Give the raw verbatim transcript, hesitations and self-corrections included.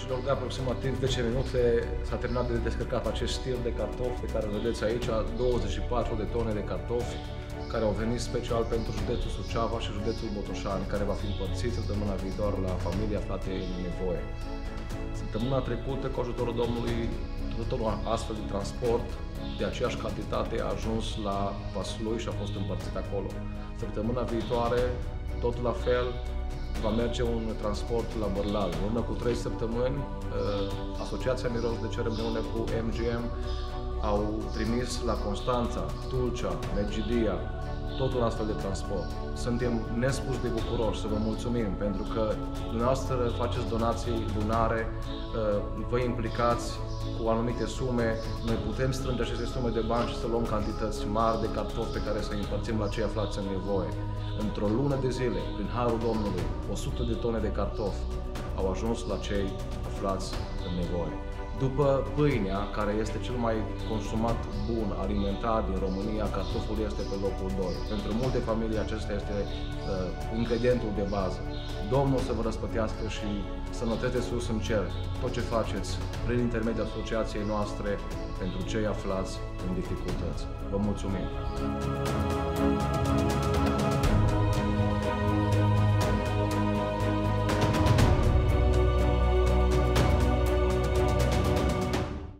Dragilor, de aproximativ zece minute s-a terminat de descărcat acest stil de cartofi pe care îl vedeți aici, douăzeci și patru de tone de cartofi care au venit special pentru județul Suceava și județul Botoșani, care va fi împărțit săptămâna viitoare la familii aflate în nevoie. Săptămâna trecută, cu ajutorul Domnului, tot un astfel de transport de aceeași cantitate a ajuns la Vaslui și a fost împărțit acolo. Săptămâna viitoare, tot la fel, va merge un transport la Bărlal. În urmă cu trei săptămâni, Asociația Miros de Cer împreună cu M G M au trimis la Constanța, Tulcea, Medgidia, tot un astfel de transport. Suntem nespus de bucuroși să vă mulțumim pentru că dumneavoastră faceți donații lunare, vă implicați cu anumite sume, noi putem strânge aceste sume de bani și să luăm cantități mari de cartofi pe care să îi împărțim la cei aflați în nevoie. Într-o lună de zile, prin Harul Domnului, o sută de tone de cartofi au ajuns la cei aflați în nevoie. După pâinea, care este cel mai consumat bun alimentar din România, cartoful este pe locul doi. Pentru multe familii acesta este uh, ingredientul de bază. Domnul să vă răspătească și să noteze sus în cer tot ce faceți prin intermediul asociației noastre pentru cei aflați în dificultăți. Vă mulțumim!